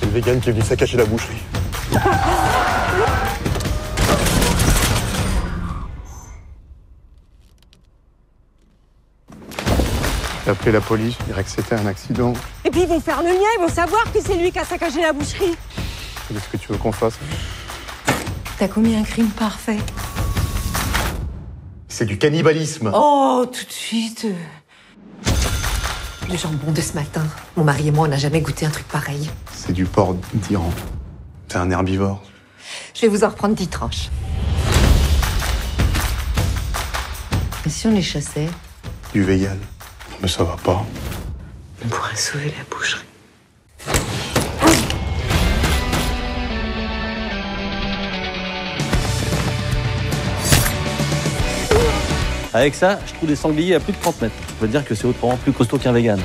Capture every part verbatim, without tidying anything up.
une végane qui est venue saccager la boucherie. J'ai appelé la police, je dirais que c'était un accident. Et puis ils vont faire le lien, ils vont savoir que c'est lui qui a saccagé la boucherie. Qu'est-ce que tu veux qu'on fasse? T'as commis un crime parfait. C'est du cannibalisme. Oh, tout de suite. Le jambon de ce matin. Mon mari et moi, on n'a jamais goûté un truc pareil. C'est du porc d'Iran. C'est un herbivore. Je vais vous en reprendre dix tranches. Et si on les chassait? Du vegan. Mais ça va pas. On pourrait sauver la boucherie. Avec ça, je trouve des sangliers à plus de trente mètres. Je veux dire que c'est autrement plus costaud qu'un vegan.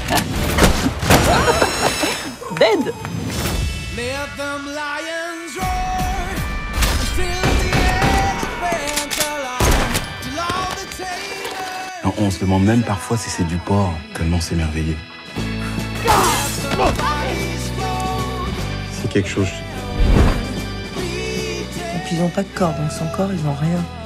Dead. On se demande même parfois si c'est du porc, tellement c'est merveilleux. C'est quelque chose. Et puis ils ont pas de corps, donc sans corps, ils ont rien.